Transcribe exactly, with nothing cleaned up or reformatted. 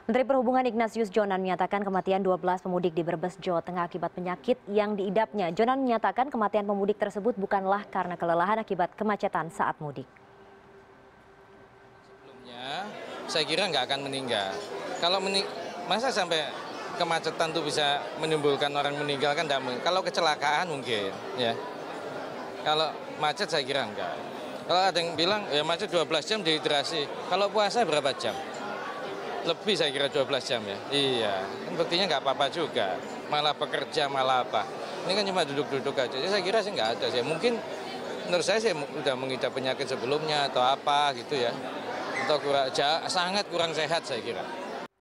Menteri Perhubungan Ignatius Jonan menyatakan kematian dua belas pemudik di Brebes, Jawa Tengah akibat penyakit yang diidapnya. Jonan menyatakan kematian pemudik tersebut bukanlah karena kelelahan akibat kemacetan saat mudik. Sebelumnya, saya kira nggak akan meninggal. Kalau mening masa sampai kemacetan itu bisa menimbulkan orang meninggal kan tidak mungkin. Kalau kecelakaan mungkin, ya. Kalau macet saya kira enggak. Kalau ada yang bilang ya macet dua belas jam dehidrasi. Kalau puasa berapa jam? Lebih saya kira dua belas jam ya. Iya, kan buktinya nggak apa-apa juga. Malah bekerja, malah apa. Ini kan cuma duduk-duduk aja. Jadi saya kira sih nggak ada sih. Mungkin menurut saya sih udah mengidap penyakit sebelumnya atau apa gitu ya. Atau kurang, sangat kurang sehat saya kira.